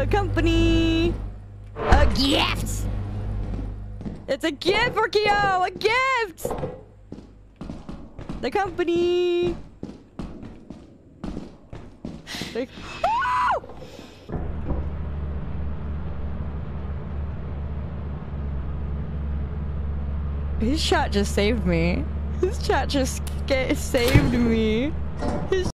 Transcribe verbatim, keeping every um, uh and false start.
The company. A gift. It's a gift for Kyo. A gift. The company. The oh! His chat just saved me. His chat just saved me. His